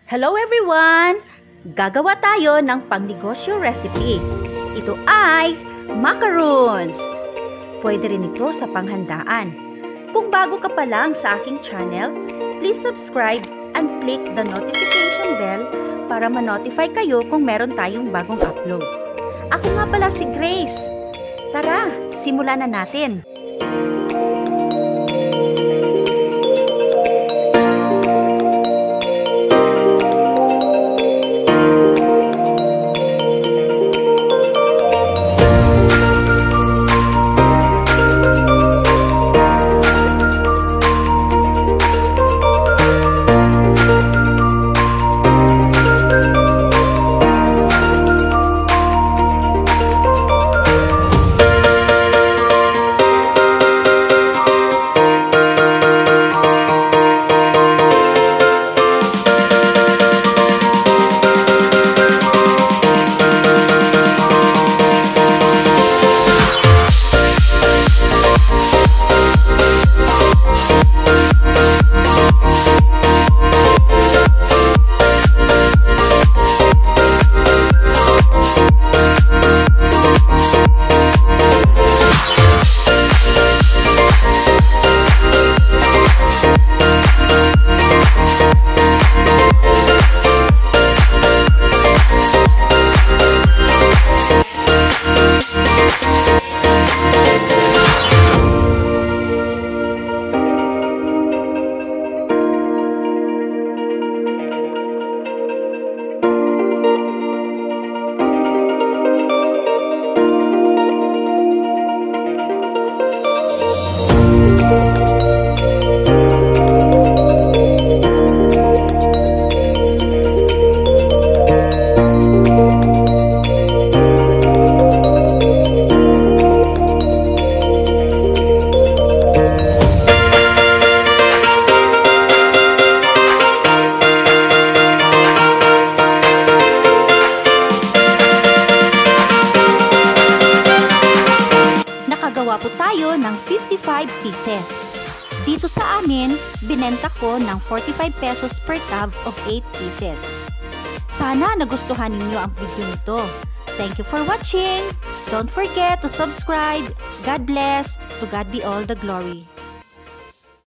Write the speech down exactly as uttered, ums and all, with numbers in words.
Hello everyone! Gagawa tayo ng pangnegosyo recipe. Ito ay macaroons. Pwede rin ito sa panghandaan. Kung bago ka pa lang sa aking channel, please subscribe and click the notification bell para ma-notify kayo kung meron tayong bagong upload. Ako nga pala si Grace. Tara, simulan na natin. Nakagawa po tayo ng fifty-five pieces. Dito sa amin, binenta ko ng forty-five pesos per tub of eight pieces. Sana nagustuhan ninyo ang video nito. Thank you for watching. Don't forget to subscribe. God bless. To God be all the glory.